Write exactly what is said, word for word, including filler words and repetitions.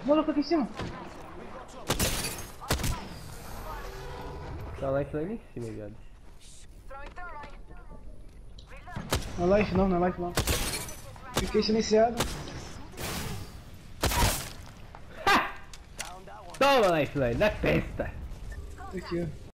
Maluco aqui em cima. Tá lá em cima, viado. Não é life não, não é life não. Fiquei silenciado. Toma, lifeline, na testa! Aqui, ó.